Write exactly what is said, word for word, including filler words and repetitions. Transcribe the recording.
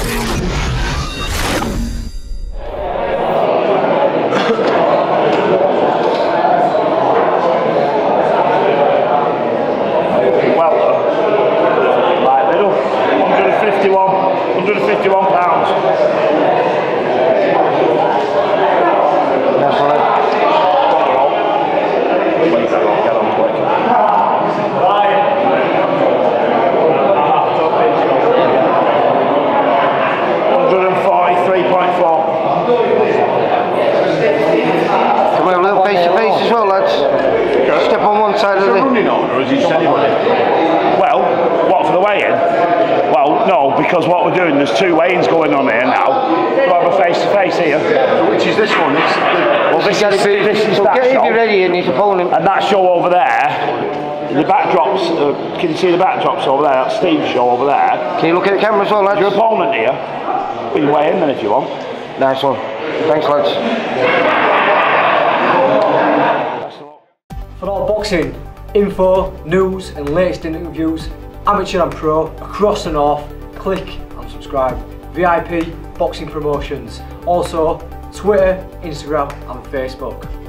Because what we're doing, there's two weigh-ins going on here now. We'll have a face-to-face here. Which is this one? It's the, well, this is, this is so that get show. If you're ready and his opponent. And that show over there, the backdrops, uh, can you see the backdrops over there? That's Steve's show over there. Can you look at the camera as well, lads? Your opponent here. We can weigh in then if you want. Nice one. Thanks, lads. For all boxing info, news and latest interviews, amateur and pro, across the north, click and subscribe. V I P Boxing Promotions. Also Twitter, Instagram and Facebook.